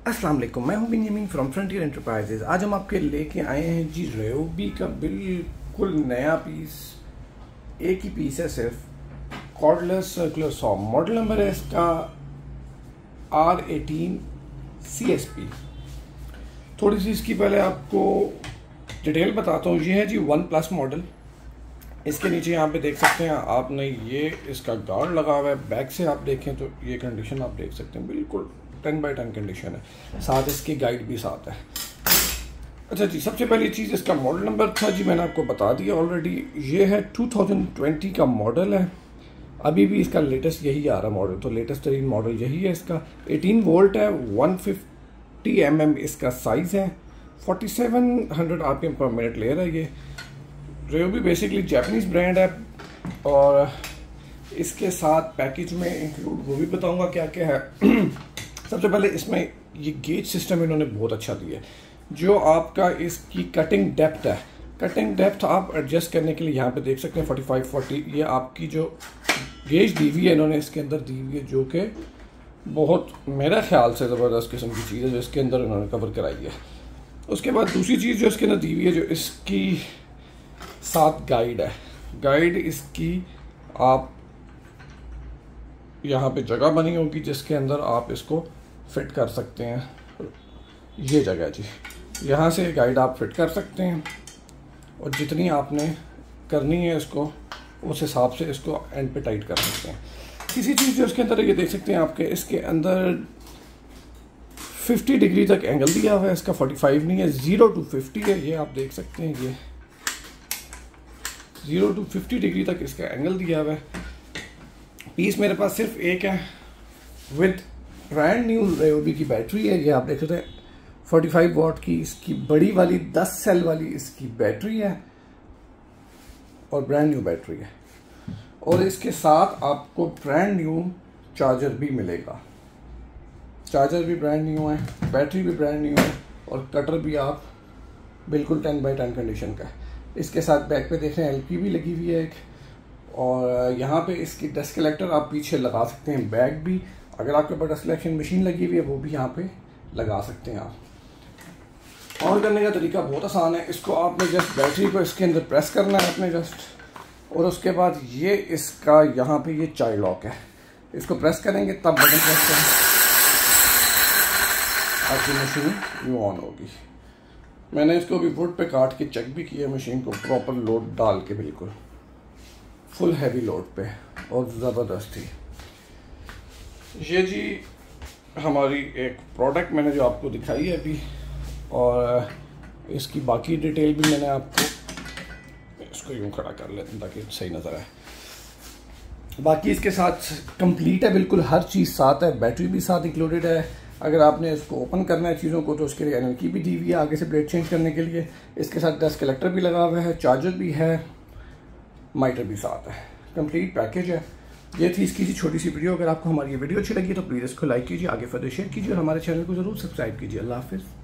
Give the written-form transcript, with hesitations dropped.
अस्सलाम वालेकुम, मैं हूं बेंजामिन फ्रॉम फ्रंटियर एंटरप्राइजेज। आज हम आपके लेके आए हैं जी रेयोबी का बिल्कुल नया पीस। एक ही पीस है सिर्फ, cordless circular saw. Model number है इसका R18 CSP। थोड़ी सी इसकी पहले आपको डिटेल बताता हूँ। ये है जी 1+ मॉडल। इसके नीचे यहाँ पे देख सकते हैं आपने, ये इसका गार्ड लगा हुआ है। बैक से आप देखें तो ये कंडीशन आप देख सकते हैं, बिल्कुल 10x10 कंडीशन है। साथ इसकी गाइड भी साथ है। अच्छा जी, सबसे पहली चीज़ इसका मॉडल नंबर था जी, मैंने आपको बता दिया ऑलरेडी। ये है 2020 का मॉडल है। अभी भी इसका लेटेस्ट यही आ रहा मॉडल, तो लेटेस्ट तरीन मॉडल यही है इसका। 18 वोल्ट है, 150 mm इसका साइज़ है, 4700 RPM पर मिनट ले रहा है। ये रेयोबी बेसिकली जापानीज ब्रांड है। और इसके साथ पैकेज में इंक्लूड वो भी बताऊंगा क्या क्या है। सबसे पहले इसमें ये गेज सिस्टम इन्होंने बहुत अच्छा दिया है। जो आपका इसकी कटिंग डेप्थ है, कटिंग डेप्थ आप एडजस्ट करने के लिए यहाँ पे देख सकते हैं 45-40। ये आपकी जो गेज दी हुई है इन्होंने इसके अंदर दी हुई है, जो कि बहुत मेरे ख्याल से ज़बरदस्त किस्म की चीज़ है जो इसके अंदर इन्होंने कवर कराई है। उसके बाद दूसरी चीज़ जो इसके अंदर दी हुई है, जो इसकी साथ गाइड है। गाइड इसकी आप यहाँ पे जगह बनी होगी जिसके अंदर आप इसको फिट कर सकते हैं। ये जगह जी, यहाँ से गाइड आप फिट कर सकते हैं और जितनी आपने करनी है इसको उस हिसाब से इसको एंड पे टाइट कर सकते हैं। किसी चीज़ जो इसके अंदर ये देख सकते हैं आपके, इसके अंदर 50 डिग्री तक एंगल दिया हुआ है। इसका 45 नहीं है, 0 to 50 है। ये आप देख सकते हैं, ये 0 to 50 डिग्री तक इसका एंगल दिया हुआ है। पीस मेरे पास सिर्फ एक है विद ब्रांड न्यू रेयोबी की बैटरी है। ये आप देख सकते हैं 45 वाट की इसकी बड़ी वाली 10 सेल वाली इसकी बैटरी है और ब्रांड न्यू बैटरी है। और इसके साथ आपको ब्रांड न्यू चार्जर भी मिलेगा। चार्जर भी ब्रांड न्यू है, बैटरी भी ब्रांड न्यू है और कटर भी आप बिल्कुल 10x10 कंडीशन का है। इसके साथ बैक पे देख रहे हैं LP भी लगी हुई है एक। और यहाँ पे इसकी डस्ट कलेक्टर आप पीछे लगा सकते हैं। बैग भी, अगर आपके पास डस्ट कलेक्शन मशीन लगी हुई है वो भी यहाँ पे लगा सकते हैं आप। ऑन करने का तरीका बहुत आसान है। इसको आपने जस्ट बैटरी को इसके अंदर प्रेस करना है अपने जस्ट, और उसके बाद ये इसका यहाँ पे ये चाइल्ड लॉक है, इसको प्रेस करेंगे तब बटन प्रेस करें, आपकी मशीन यूँ ऑन होगी। मैंने इसको भी वुड पे काट के चेक भी किया मशीन को, प्रॉपर लोड डाल के, बिल्कुल फुल हैवी लोड पे, और ज़बरदस्त थी। ये जी हमारी एक प्रोडक्ट मैंने जो आपको दिखाई है अभी, और इसकी बाकी डिटेल भी मैंने आपको, इसको यूँ खड़ा कर लेते हैं ताकि सही नज़र आए। बाकी इसके साथ कंप्लीट है, बिल्कुल हर चीज़ साथ है। बैटरी भी साथ इंक्लूडेड है। अगर आपने इसको ओपन करना है चीज़ों को तो उसके लिए NL की भी दी हुई है आगे से ब्लेड चेंज करने के लिए। इसके साथ डस्ट कलेक्टर भी लगा हुआ है, चार्जर भी है, माइटर भी साथ है। कंप्लीट पैकेज है। ये थी इसकी छोटी सी वीडियो। अगर आपको हमारी ये वीडियो अच्छी लगी तो प्लीज़ इसको लाइक कीजिए, आगे फर्दर शेयर कीजिए और हमारे चैनल को ज़रूर सब्सक्राइब कीजिए। अल्लाह हाफिज़।